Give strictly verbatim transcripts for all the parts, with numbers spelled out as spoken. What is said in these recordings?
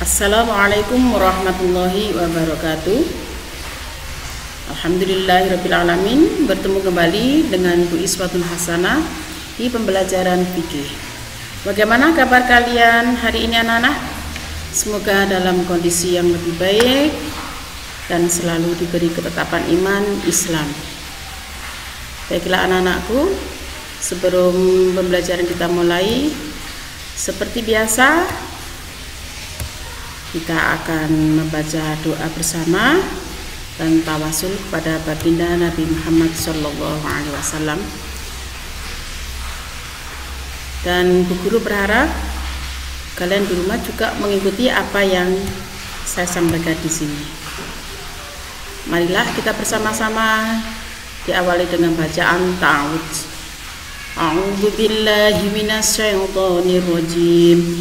Assalamualaikum warahmatullahi wabarakatuh. Alhamdulillahirabbil alamin. Bertemu kembali dengan Bu Iswatun Hasanah di pembelajaran fikih. Bagaimana kabar kalian hari ini anak-anak? Semoga dalam kondisi yang lebih baik dan selalu diberi ketetapan iman Islam. Baiklah anak-anakku, sebelum pembelajaran kita mulai, seperti biasa kita akan membaca doa bersama dan tawasul kepada baginda Nabi Muhammad Shallallahu Alaihi Wasallam. Dan Bu Guru berharap kalian di rumah juga mengikuti apa yang saya sampaikan di sini. Marilah kita bersama-sama diawali dengan bacaan ta'awudz. A'udzu billahi minasyaitonir rajim.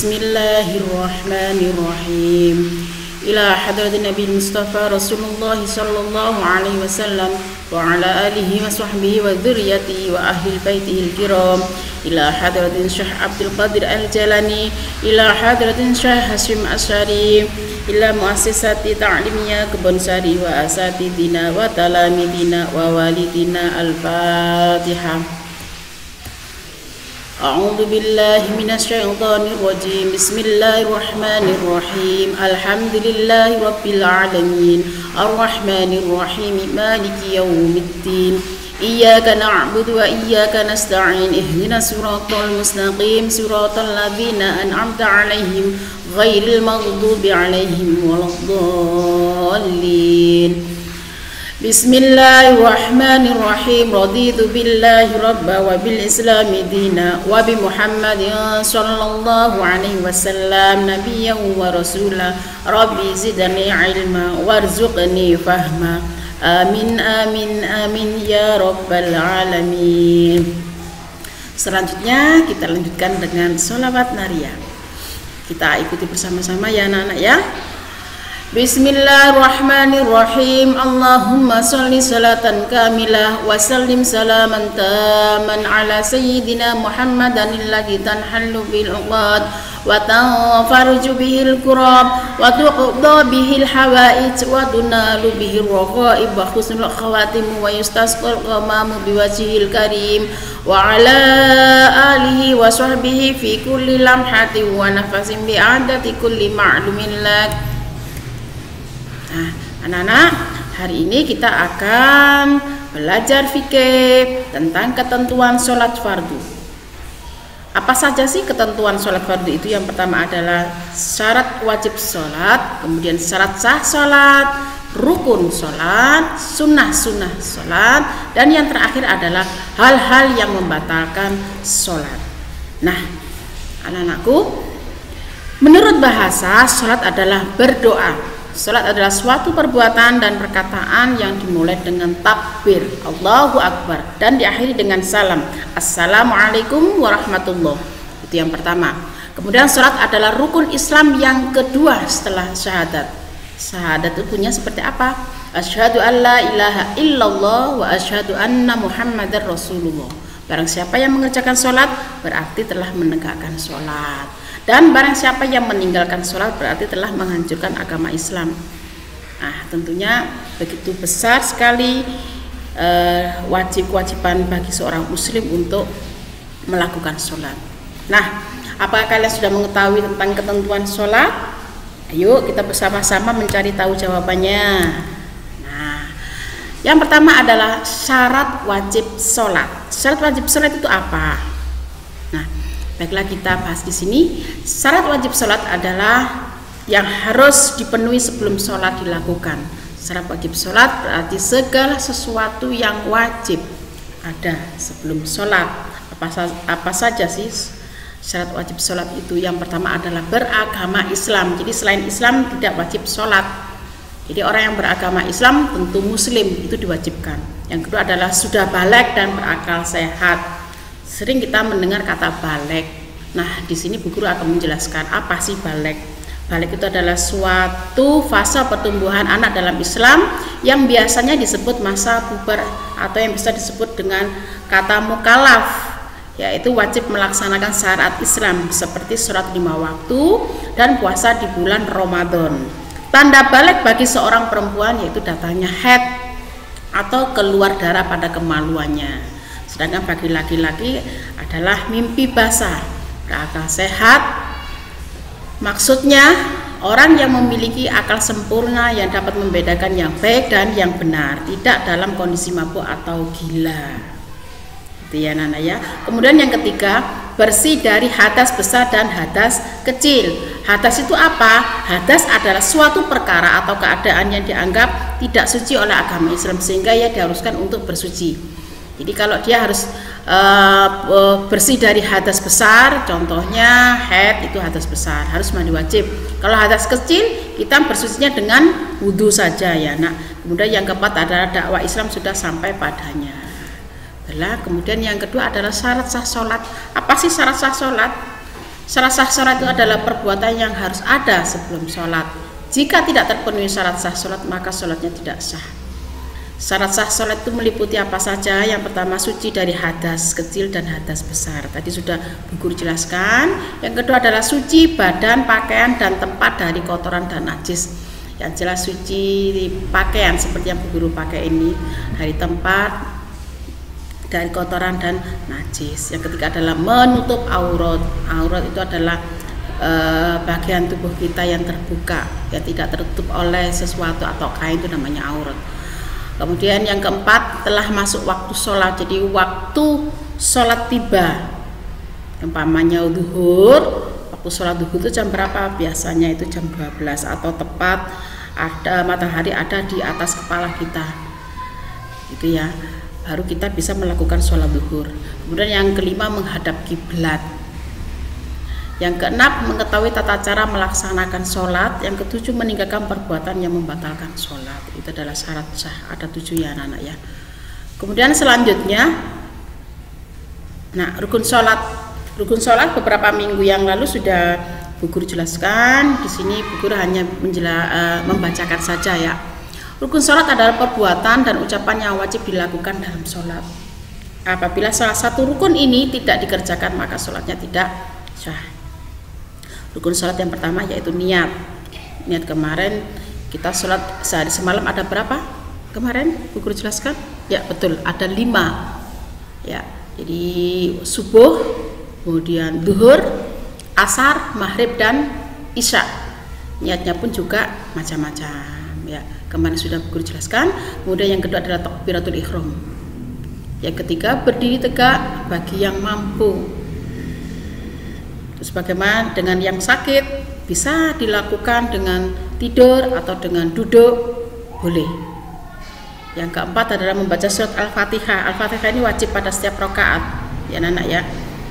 Bismillahirrahmanirrahim. Ila hadratin Nabi Mustafa Rasulullah sallallahu alaihi wasallam wa ala alihi wa sahbihi wa dzurriyyatihi wa ahli baitihi al-kiram. Ila hadratin Syekh Abdul Qadir Al-Jalani, ila hadratin Syekh Hasyim Asy'ari, ila muassasati ta'limiyah Kebon Sari wa asatidina wa talamidina wa walidina. Al-Fatihah. A'udzu billahi minasyaitonir rajim. Bismillahirrahmanirrahim. Alhamdulillahi rabbil alamin. Arrahmanir rahim. Maliki yaumiddin. Iyyaka na'budu wa iyyaka nasta'in. Ihdinas siratal mustaqim. Siratal ladzina an'amta 'alaihim ghairil maghdubi 'alaihim waladdallin. Bismillahirrahmanirrahim. Raditu billahi rabba wa bil islami dina wa bi Muhammadin sallallahu alaihi wasallam nabiyyan wa rasula. Rabbi zidni ilma warzuqni fahma. Amin amin amin ya rabbal alamin. Selanjutnya kita lanjutkan dengan sholawat nariyah. Kita ikuti bersama-sama ya anak-anak ya. Bismillahirrahmanirrahim. Allahumma sholli salatan kamilah wa sallim salaman taman ala sayyidina Muhammadan alladhi tanhallu bil 'uqad wa tanfarju bihil kurab wa tuqda bihil hawaij wa tunalu bihir raqaib wa husnul khawatim wa yustasqal ghamamu biwajhil karim wa ala alihi wa sahbihi fi kulli lamhatin wa nafasin bi adati kulli ma'lumin lak. Nah, anak-anak, hari ini kita akan belajar fikih tentang ketentuan sholat fardu. Apa saja sih ketentuan sholat fardu itu? Yang pertama adalah syarat wajib sholat, kemudian syarat sah sholat, rukun sholat, sunnah-sunnah sholat, dan yang terakhir adalah hal-hal yang membatalkan sholat. Nah, anak-anakku, menurut bahasa, sholat adalah berdoa. Salat adalah suatu perbuatan dan perkataan yang dimulai dengan takbir Allahu Akbar dan diakhiri dengan salam Assalamualaikum warahmatullahi. Itu yang pertama. Kemudian salat adalah rukun Islam yang kedua setelah syahadat. Syahadat itu punya seperti apa? Asyhadu an la ilaha illallah wa asyhadu anna Muhammadar Rasulullah. Barang siapa yang mengerjakan salat berarti telah menegakkan salat. Dan barang siapa yang meninggalkan sholat berarti telah menghancurkan agama Islam. Nah, tentunya begitu besar sekali eh, wajib-kewajiban bagi seorang muslim untuk melakukan sholat. Nah, apakah kalian sudah mengetahui tentang ketentuan sholat? Ayo kita bersama-sama mencari tahu jawabannya. Nah, yang pertama adalah syarat wajib sholat. Syarat wajib sholat itu apa? Baiklah, kita bahas di sini. Syarat wajib sholat adalah yang harus dipenuhi sebelum sholat dilakukan. Syarat wajib sholat berarti segala sesuatu yang wajib ada sebelum sholat. Apa, apa saja sih syarat wajib sholat itu? Yang pertama adalah beragama Islam. Jadi selain Islam tidak wajib sholat. Jadi orang yang beragama Islam tentu muslim itu diwajibkan. Yang kedua adalah sudah baligh dan berakal sehat. Sering kita mendengar kata baligh. Nah, di sini Bu Guru akan menjelaskan apa sih baligh. Baligh itu adalah suatu fase pertumbuhan anak dalam Islam yang biasanya disebut masa puber atau yang bisa disebut dengan kata mukallaf. yaitu wajib melaksanakan syariat Islam seperti sholat lima waktu dan puasa di bulan Ramadan. Tanda balik bagi seorang perempuan yaitu datangnya haid atau keluar darah pada kemaluannya. Sedangkan bagi laki-laki adalah mimpi basah, akal sehat. Maksudnya orang yang memiliki akal sempurna yang dapat membedakan yang baik dan yang benar, tidak dalam kondisi mabuk atau gila. Ya, Nana ya. Kemudian yang ketiga, bersih dari hadas besar dan hadas kecil. Hadas itu apa? Hadas adalah suatu perkara atau keadaan yang dianggap tidak suci oleh agama Islam sehingga ia diharuskan untuk bersuci. Jadi kalau dia harus uh, bersih dari hadas besar, contohnya haid itu hadas besar, harus mandi wajib. Kalau hadas kecil kita bersucinya dengan wudhu saja ya. Nah, kemudian yang keempat adalah dakwah Islam sudah sampai padanya. Adalah, kemudian yang kedua adalah syarat sah sholat. Apa sih syarat sah sholat? Syarat sah sholat itu adalah perbuatan yang harus ada sebelum sholat. Jika tidak terpenuhi syarat sah sholat, maka sholatnya tidak sah. Syarat sah sholat itu meliputi apa saja? Yang pertama, suci dari hadas kecil dan hadas besar. Tadi sudah Bu Guru jelaskan. Yang kedua adalah suci badan, pakaian, dan tempat dari kotoran dan najis. Yang jelas suci pakaian seperti yang Bu Guru pakai ini, dari tempat, dari kotoran dan najis. Yang ketiga adalah menutup aurat. Aurat itu adalah e, bagian tubuh kita yang terbuka, yang tidak tertutup oleh sesuatu atau kain, itu namanya aurat. Kemudian yang keempat, telah masuk waktu sholat. Jadi waktu sholat tiba, umpamanya zuhur, waktu sholat zuhur itu jam berapa? Biasanya itu jam dua belas atau tepat ada matahari ada di atas kepala kita, gitu ya, baru kita bisa melakukan sholat zuhur. Kemudian yang kelima, menghadap kiblat. Yang keenam, mengetahui tata cara melaksanakan sholat. Yang ketujuh, meninggalkan perbuatan yang membatalkan sholat. Itu adalah syarat sah. Ada tujuh ya anak-anak ya. Kemudian selanjutnya, nah rukun sholat. Rukun sholat beberapa minggu yang lalu sudah Bu Guru jelaskan. Di sini Bu Guru hanya menjela, uh, membacakan saja ya. Rukun sholat adalah perbuatan dan ucapan yang wajib dilakukan dalam sholat. Apabila salah satu rukun ini tidak dikerjakan, maka sholatnya tidak sah. Rukun sholat yang pertama yaitu niat. Niat kemarin kita sholat sehari semalam ada berapa? Kemarin Bu Guru jelaskan? Ya betul, ada lima. Ya, jadi subuh, kemudian duhur, asar, maghrib, dan isya. Niatnya pun juga macam-macam. Ya, kemarin sudah Bu Guru jelaskan. Kemudian yang kedua adalah takbiratul ihram. Yang ketiga, berdiri tegak bagi yang mampu. Terus bagaimana dengan yang sakit? Bisa dilakukan dengan tidur atau dengan duduk, boleh. Yang keempat adalah membaca surat Al-Fatihah. Al-Fatihah ini wajib pada setiap rakaat, ya anak ya.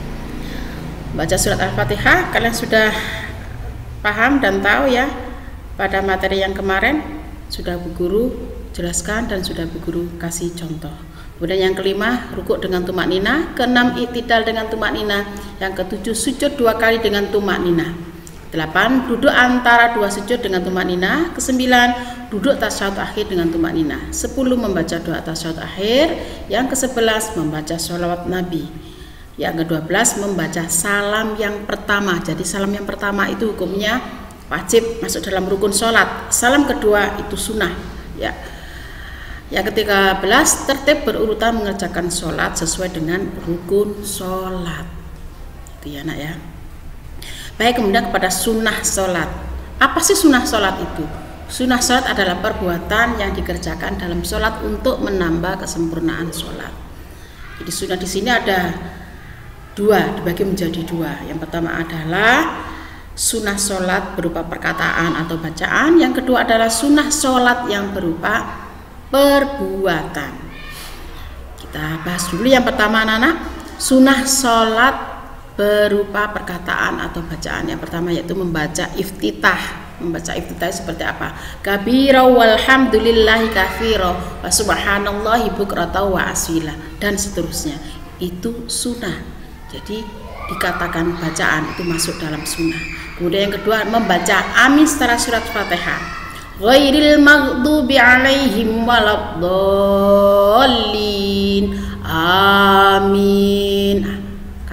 Baca surat Al-Fatihah, kalian sudah paham dan tahu ya. Pada materi yang kemarin sudah Bu Guru jelaskan dan sudah Bu Guru kasih contoh. Kemudian yang kelima, rukuk dengan tumak nina. Keenam, i'tidal dengan tumak nina. Yang ketujuh, sujud dua kali dengan tumak nina. Delapan, duduk antara dua sujud dengan tumak nina. Kesembilan, duduk tasyahud akhir dengan tumak nina. Sepuluh, membaca doa tasyahud akhir. Yang kesebelas, membaca sholawat Nabi. Yang kedua belas, membaca salam yang pertama. Jadi salam yang pertama itu hukumnya wajib masuk dalam rukun sholat. Salam kedua itu sunnah ya. Yang ketiga belas, tertib berurutan mengerjakan sholat sesuai dengan rukun sholat. Itu ya nak ya. Baik, kemudian kepada sunnah sholat. Apa sih sunnah sholat itu? Sunnah sholat adalah perbuatan yang dikerjakan dalam sholat untuk menambah kesempurnaan sholat. Jadi sunnah di sini ada dua, dibagi menjadi dua. Yang pertama adalah sunnah sholat berupa perkataan atau bacaan. Yang kedua adalah sunnah sholat yang berupa perbuatan. Kita bahas dulu yang pertama anak-anak, sunnah sholat berupa perkataan atau bacaan. Yang pertama yaitu membaca iftitah. Membaca iftitah seperti apa? Kabira walhamdulillahi kafira wa subhanallahi bukrata wa asila, dan seterusnya. Itu sunnah. Jadi dikatakan bacaan itu masuk dalam sunnah. Kemudian yang kedua, membaca amin setelah surat Fatihah. Ghairil maghdubi alaihim waladdallin. Amin.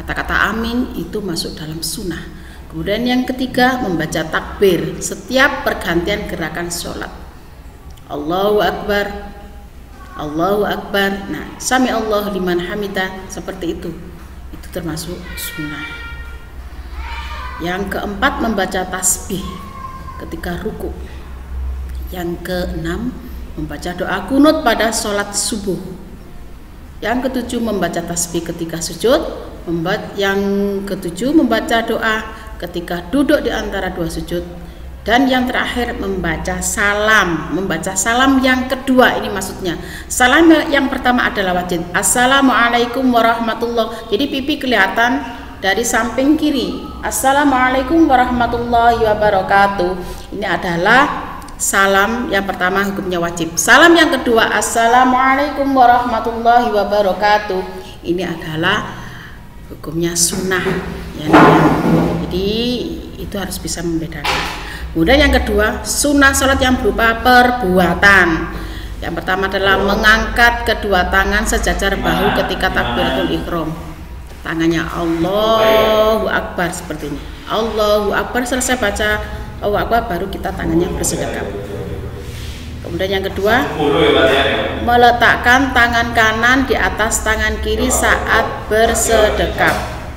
kata-kata amin itu masuk dalam sunnah. Kemudian yang ketiga, membaca takbir setiap pergantian gerakan sholat. Allahu Akbar, Allahu Akbar. Nah, sami Allahu liman hamidah, seperti itu. Itu termasuk sunnah. Yang keempat, membaca tasbih ketika ruku. Yang keenam, membaca doa kunut pada sholat subuh. Yang ketujuh, membaca tasbih ketika sujud. Yang ketujuh, membaca doa ketika duduk di antara dua sujud. Dan yang terakhir, membaca salam. Membaca salam yang kedua, ini maksudnya salam yang pertama adalah wajib, assalamualaikum warahmatullahi. Jadi pipi kelihatan dari samping kiri, assalamualaikum warahmatullahi wabarakatuh. Ini adalah salam yang pertama, hukumnya wajib. Salam yang kedua, assalamualaikum warahmatullahi wabarakatuh. Ini adalah hukumnya sunnah ya, jadi itu harus bisa membedakan. Kemudian yang kedua, sunnah sholat yang berupa perbuatan. Yang pertama adalah mengangkat kedua tangan sejajar bahu ketika takbiratul ihram. Tangannya Allahu Akbar seperti ini. Allahu Akbar, selesai baca Allahu Akbar baru kita tangannya bersedekap. Kemudian yang kedua, meletakkan tangan kanan di atas tangan kiri saat bersedekap.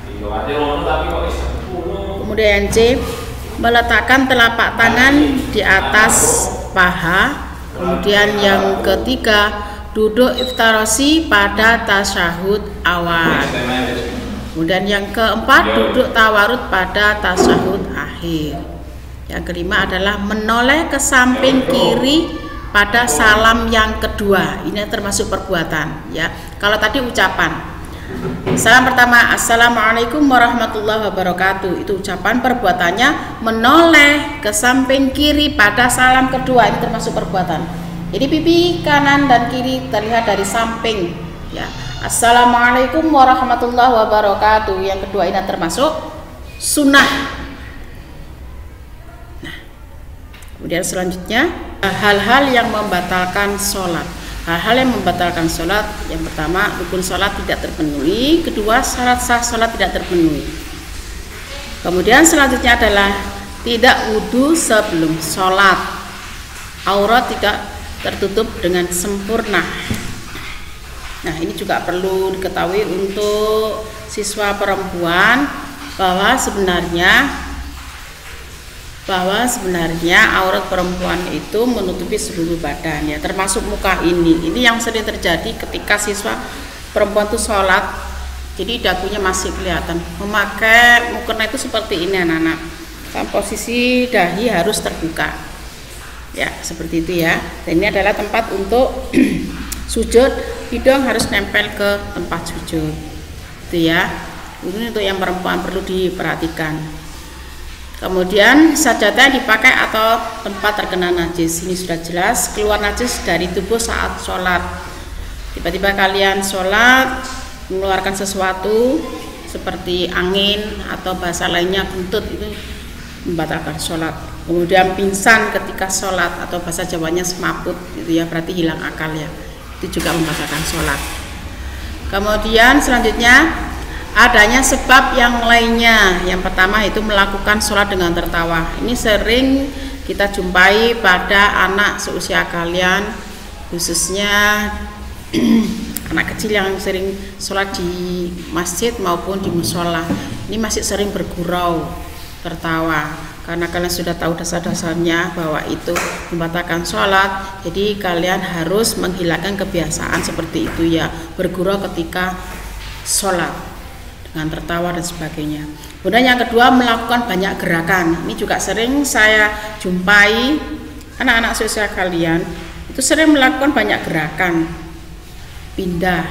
Kemudian yang C, meletakkan telapak tangan di atas paha. Kemudian yang ketiga, duduk iftarosi pada tasyahud awal. Kemudian yang keempat, duduk tawarud pada tasyahud akhir. Yang kelima adalah menoleh ke samping kiri pada salam yang kedua. Ini termasuk perbuatan ya. Kalau tadi ucapan, salam pertama assalamualaikum warahmatullahi wabarakatuh, itu ucapan. Perbuatannya menoleh ke samping kiri pada salam kedua, ini termasuk perbuatan. Jadi pipi kanan dan kiri terlihat dari samping ya. Assalamualaikum warahmatullahi wabarakatuh. Yang kedua ini termasuk sunnah. Nah, kemudian selanjutnya hal-hal yang membatalkan sholat. Hal-hal yang membatalkan sholat, yang pertama, rukun sholat tidak terpenuhi. Kedua, syarat sah sholat tidak terpenuhi. Kemudian selanjutnya adalah tidak wudhu sebelum sholat. Aurat tidak tertutup dengan sempurna. Nah, ini juga perlu diketahui untuk siswa perempuan bahwa sebenarnya bahwa sebenarnya aurat perempuan itu menutupi seluruh badan ya, termasuk muka ini. Ini yang sering terjadi ketika siswa perempuan itu sholat, jadi dagunya masih kelihatan. Memakai mukena itu seperti ini anak-anak, dan posisi dahi harus terbuka ya, seperti itu ya. Dan ini adalah tempat untuk sujud, hidung harus nempel ke tempat sujud itu ya. Ini untuk yang perempuan perlu diperhatikan. Kemudian sajadah dipakai atau tempat terkena najis. Ini sudah jelas, keluar najis dari tubuh saat sholat. Tiba-tiba kalian sholat mengeluarkan sesuatu seperti angin atau bahasa lainnya kentut, itu membatalkan sholat. Kemudian pingsan ketika sholat atau bahasa Jawanya semaput, itu ya berarti hilang akal ya, itu juga membatalkan sholat. Kemudian selanjutnya adanya sebab yang lainnya. Yang pertama itu melakukan sholat dengan tertawa. Ini sering kita jumpai pada anak seusia kalian, khususnya anak kecil yang sering sholat di masjid maupun di musola. Ini masih sering bergurau, tertawa, karena kalian sudah tahu dasar-dasarnya bahwa itu membatalkan sholat. Jadi kalian harus menghilangkan kebiasaan seperti itu ya, bergurau ketika sholat dengan tertawa dan sebagainya. Kemudian yang kedua, melakukan banyak gerakan. Ini juga sering saya jumpai anak-anak seusia kalian itu sering melakukan banyak gerakan, pindah,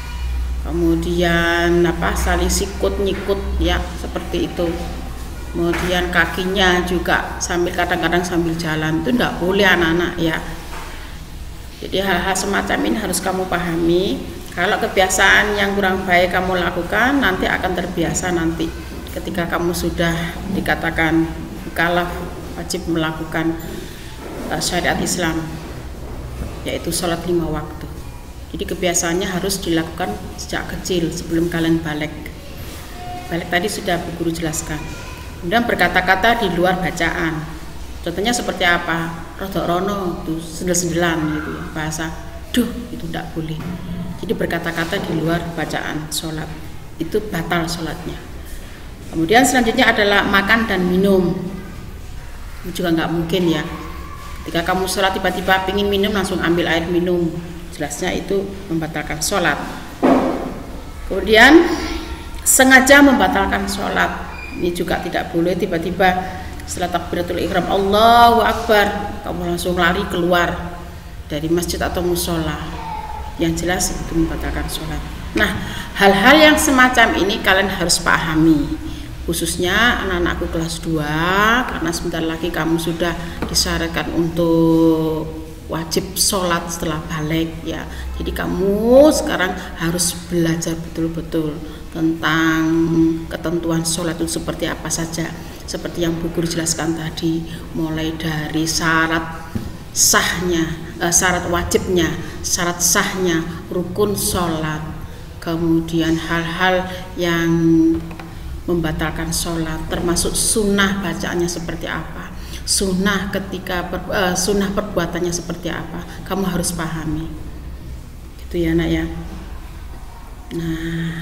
kemudian apa saling sikut nyikut ya, seperti itu. Kemudian kakinya juga sambil kadang-kadang sambil jalan, itu tidak boleh anak-anak ya. Jadi hal-hal semacam ini harus kamu pahami. Kalau kebiasaan yang kurang baik kamu lakukan, nanti akan terbiasa nanti ketika kamu sudah dikatakan mukallaf, wajib melakukan uh, syariat Islam, yaitu sholat lima waktu. Jadi kebiasaannya harus dilakukan sejak kecil sebelum kalian balik. balik tadi sudah Bu Guru jelaskan. Kemudian berkata-kata di luar bacaan. Contohnya seperti apa? Rodok rono, itu sendel-sendelan gitu ya, bahasa duh itu tidak boleh. Jadi berkata-kata di luar bacaan sholat itu batal sholatnya. Kemudian selanjutnya adalah makan dan minum. Itu juga nggak mungkin ya. Ketika kamu sholat tiba-tiba ingin minum langsung ambil air minum, jelasnya itu membatalkan sholat. Kemudian sengaja membatalkan sholat, ini juga tidak boleh. Tiba-tiba setelah takbiratul ihram Allahu Akbar kamu langsung lari keluar dari masjid atau musola, yang jelas itu membatalkan sholat. Nah, hal-hal yang semacam ini kalian harus pahami, khususnya anak-anakku kelas dua, karena sebentar lagi kamu sudah disyaratkan untuk wajib sholat setelah balik ya. Jadi kamu sekarang harus belajar betul-betul tentang ketentuan sholat itu seperti apa saja, seperti yang Bu Guru jelaskan tadi, mulai dari syarat sahnya, eh, syarat wajibnya, syarat sahnya, rukun sholat, kemudian hal-hal yang membatalkan sholat, termasuk sunnah bacaannya seperti apa, sunnah ketika per, uh, sunnah perbuatannya seperti apa, kamu harus pahami, gitu ya nak ya. Nah,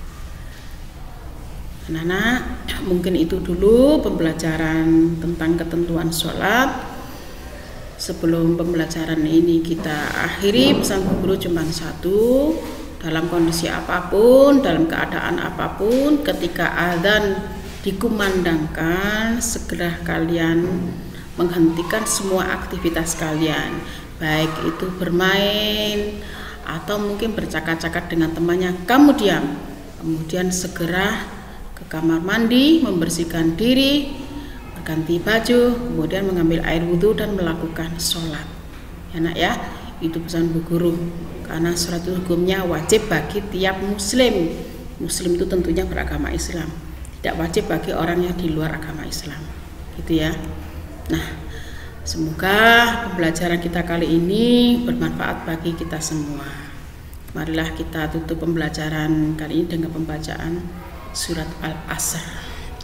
anak-anak, mungkin itu dulu pembelajaran tentang ketentuan sholat. Sebelum pembelajaran ini kita akhiri, pesan Bu Guru cuma satu. Dalam kondisi apapun, dalam keadaan apapun, ketika azan dikumandangkan, segera kalian menghentikan semua aktivitas kalian, baik itu bermain atau mungkin bercakap-cakap dengan temannya, kamu diam, kemudian segera ke kamar mandi, membersihkan diri, berganti baju, kemudian mengambil air wudhu dan melakukan sholat ya nak ya. Itu pesan Bu Guru, karena sholat itu hukumnya wajib bagi tiap muslim. Muslim itu tentunya beragama Islam, tidak wajib bagi orang yang di luar agama Islam, gitu ya. Nah, semoga pembelajaran kita kali ini bermanfaat bagi kita semua. Marilah kita tutup pembelajaran kali ini dengan pembacaan surat Al-Asr.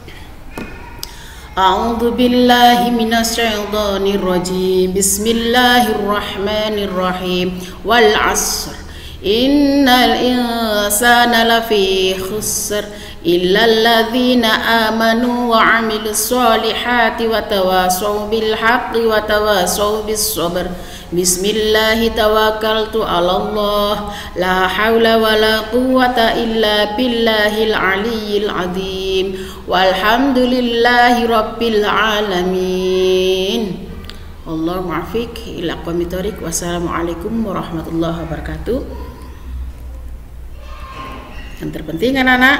A'udzu billahi minasyaitonir rajim. Bismillahirrahmanirrahim. Wal 'ashr. Innal insana lafi khusr illa alladzina amanu wa 'amilus solihati wa tawasaw bil haqqi wa tawasaw bis sabr. Bismillahi tawakkaltu 'alallah la haula wala quwwata illa billahil aliyyil azim. Walhamdulillahi rabbil alamin. Allahu muwaffiq ila aqwamit thoriq. Wassalamualaikum warahmatullahi wabarakatuh. Yang terpenting anak-anak,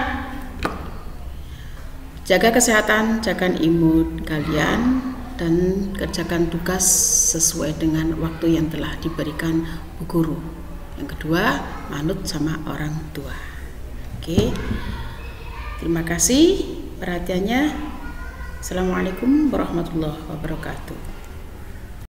jaga kesehatan, jaga imun kalian, dan kerjakan tugas sesuai dengan waktu yang telah diberikan Bu Guru. Yang kedua, manut sama orang tua. Oke, terima kasih perhatiannya. Assalamualaikum warahmatullahi wabarakatuh.